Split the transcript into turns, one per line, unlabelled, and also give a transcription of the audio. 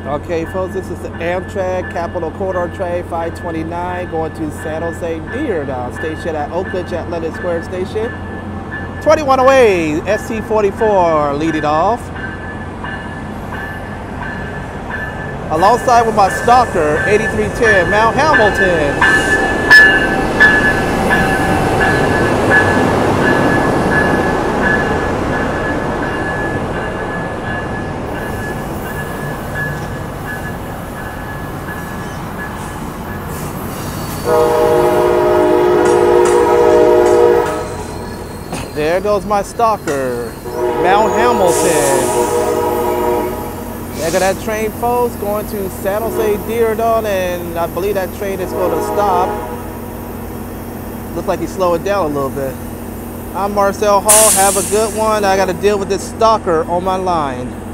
Okay, folks, this is the Amtrak Capital Corridor train 529 going to San Jose near the station at Oakland Athletic Square Station. 21 away, ST44 leading off. Alongside with my stalker, 8310 Mount Hamilton. There goes my stalker, Mount Hamilton. There go that train, folks, going to San Jose Diridon, and I believe that train is going to stop. Looks like he's slowing down a little bit. I'm Marcel Hall. Have a good one. I got to deal with this stalker on my line.